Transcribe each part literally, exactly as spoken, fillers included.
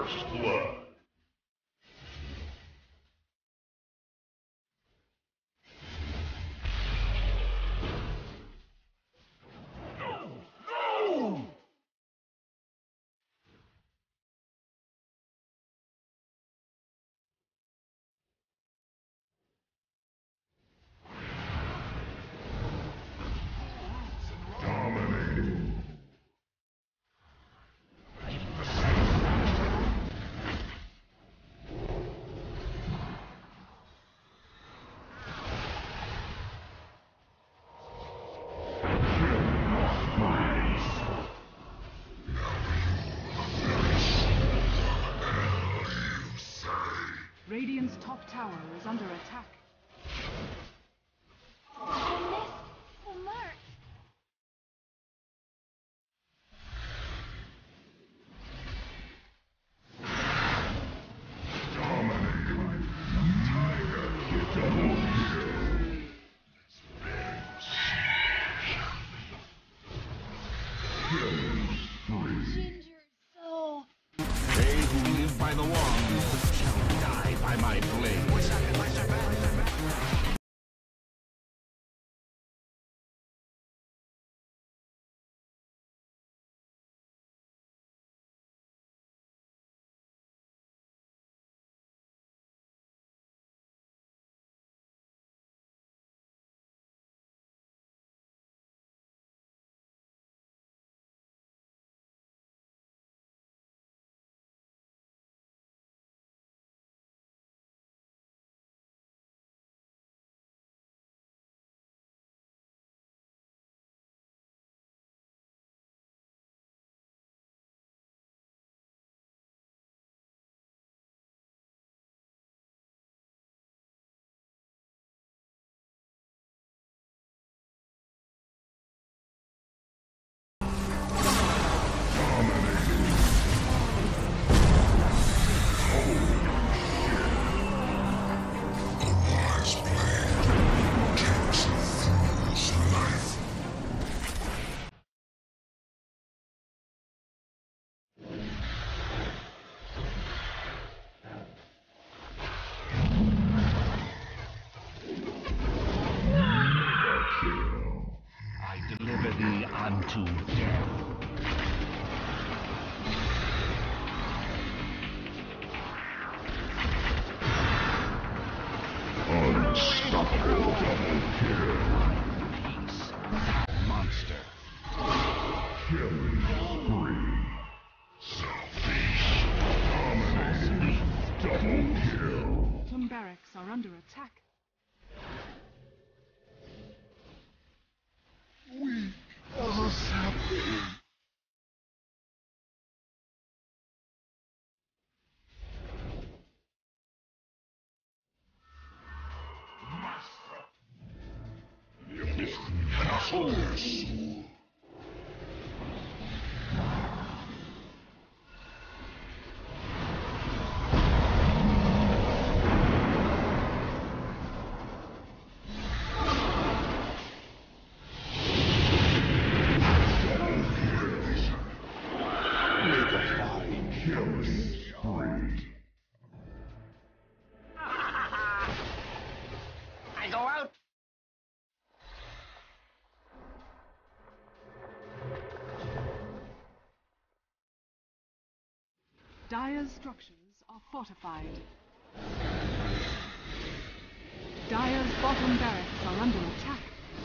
First blood. Radiant's top tower is under attack. They who live by the wand shall die by my blade. Unto death. Unstoppable double kill. Peace, that monster. Killing spree. Selfish. Dominating. Double kill. Some barracks are under attack. Weak as a sapling. I go out. Dire's structures are fortified. Dire's bottom barracks are under attack.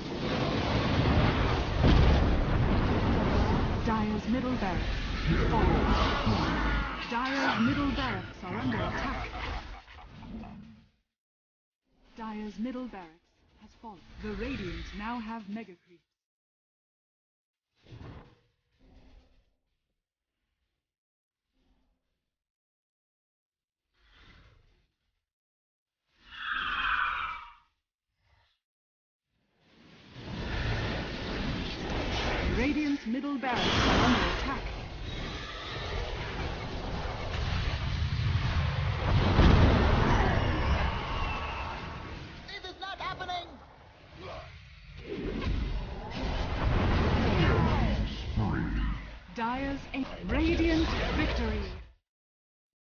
Dire's middle barracks is fallen. Dire's middle barracks are under attack. Dire's middle barracks has fallen. The Radiant now have mega creeps. Radiant's middle barracks are under attack. This is not happening! Dire's eight. Radiant